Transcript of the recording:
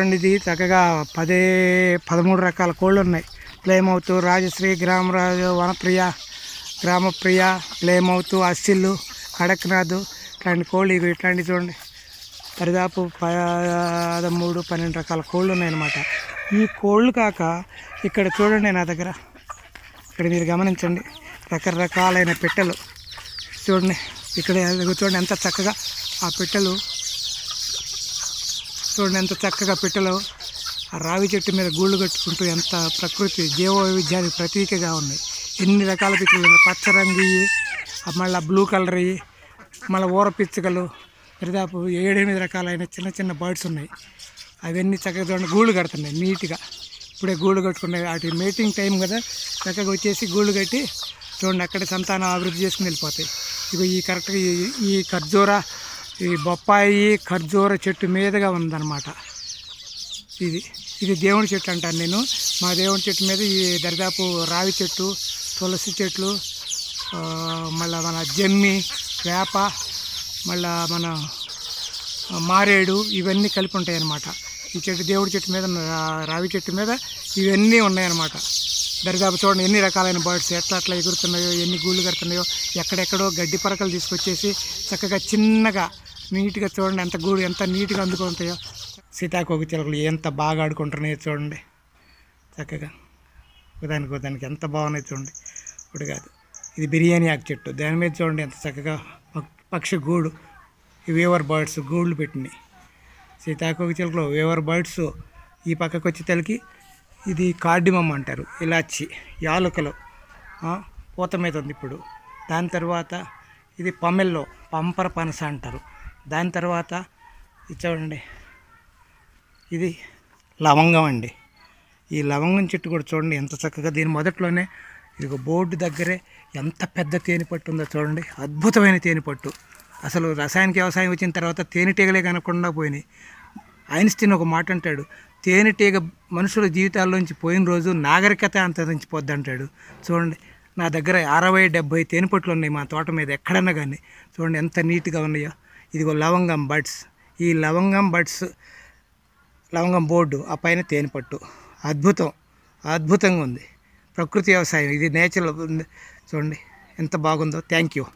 చూడండి, ఇది చక్కగా 13 రకాల కోళ్ళు ఉన్నాయి. ప్లేమౌత్, రాజశ్రీ, గ్రామరాజు, వనప్రియ, గ్రామప్రియ, ప్లేమౌత్, అస్సిల్లు, కడక్నాథ్ ఇట్లాంటి కోళ్ళు. ఇవి ఇట్లాంటివి చూడండి, దరిదాపు 13-12 రకాల కోళ్ళు ఉన్నాయన్నమాట. ఈ కోళ్ళు కాక ఇక్కడ చూడండి, నా దగ్గర ఇక్కడ మీరు గమనించండి, రకరకాలైన పెట్టెలు చూడండి. ఇక్కడ చూడండి ఎంత చక్కగా ఆ పెట్టెలు చూడండి, ఎంత చక్కగా పెట్టెలు ఆ రావి చెట్టు మీద గూళ్ళు కట్టుకుంటూ ఎంత ప్రకృతి జీవ వైవిధ్యానికి ప్రతీకగా ఉన్నాయి. ఎన్ని రకాల పిచ్చుకలు, పచ్చ రంగు, మళ్ళీ బ్లూ కలర్, మళ్ళీ ఊర పిచ్చుకలు, దాదాపు 7-8 రకాలైన చిన్న చిన్న బర్డ్స్ ఉన్నాయి. అవన్నీ చక్కగా చూడండి గూళ్ళు కడుతున్నాయి నీట్గా. ఇప్పుడే గూళ్ళు కట్టుకున్నాయి, వాటి మీటింగ్ టైం కదా, చక్కగా వచ్చేసి గూళ్ళు కట్టి చూడండి అక్కడ సంతానం అభివృద్ధి చేసుకుని వెళ్ళిపోతాయి. ఇక ఈ కరెక్ట్గా ఈ ఖర్జూర, ఈ బొప్పాయి ఖర్జూర చెట్టు మీదుగా ఉందన్నమాట. ఇది దేవుడి చెట్టు అంటాను నేను. మా దేవుడి చెట్టు మీద ఈ దరిదాపు రావి చెట్టు, తులసి చెట్లు, మళ్ళీ మన జమ్మి, వేప, మళ్ళీ మన మారేడు ఇవన్నీ కలిపి ఉంటాయి అన్నమాట. ఈ చెట్టు దేవుడి చెట్టు మీద, రావి చెట్టు మీద ఇవన్నీ ఉన్నాయన్నమాట. దరిదాపు చూడండి ఎన్ని రకాలైన బర్డ్స్ ఎట్లా ఎగురుతున్నాయో, ఎన్ని గూళ్ళు కడుతున్నాయో. ఎక్కడెక్కడో గడ్డి పరకలు తీసుకొచ్చేసి చక్కగా చిన్నగా నీట్గా చూడండి ఎంత నీట్గా అందుకుంటాయో. సీతాకోక చిలుకలు ఎంత బాగా ఆడుకుంటున్నాయో చూడండి, చక్కగా దానికి ఎంత బాగున్నాయి చూడండి. ఇప్పుడు కాదు, ఇది బిర్యానీ ఆకు చెట్టు, దాని మీద చూడండి ఎంత చక్కగా పక్షి గూడు, వేవర్ బర్డ్స్ గూళ్ళు పెట్టినాయి. సీతాకోక చిలుకలు వేవర్ బర్డ్స్. ఈ పక్కకు వచ్చి తలకి ఇది కార్డిమమ్ అంటారు, ఇలాచి, యాలకులు, పూత మీద ఉంది ఇప్పుడు. దాని తర్వాత ఇది పమెల్లో, పంపర పనస అంటారు. దాని తర్వాత ఇది చూడండి, ఇది లవంగం అండి. ఈ లవంగం చెట్టు కూడా చూడండి ఎంత చక్కగా, దీని మొదట్లోనే ఇది బోర్డు దగ్గరే ఎంత పెద్ద తేనెపట్టు ఉందో చూడండి, అద్భుతమైన తేనెపట్టు. అసలు రసాయనిక వ్యవసాయం వచ్చిన తర్వాత తేనెటీగలే కనకుండా పోయినాయి. ఐన్స్టీన్ ఒక మాట అంటాడు, తేనెటీగ మనుషుల జీవితాల్లోంచి పోయిన రోజు నాగరికత అంతరించిపోద్ది అంటాడు. చూడండి నా దగ్గర 60-70 తేనెపట్లు ఉన్నాయి మా తోట మీద ఎక్కడన్నా కానీ. చూడండి ఎంత నీట్గా ఉన్నాయో. ఇదిగో లవంగం బడ్స్, ఈ లవంగం బడ్స్, లవంగం బోర్డు, ఆ పైన తేనెపట్టు. అద్భుతంగా ఉంది ప్రకృతి వ్యవసాయం. ఇది నేచురల్. చూడండి ఎంత బాగుందో. Thank you.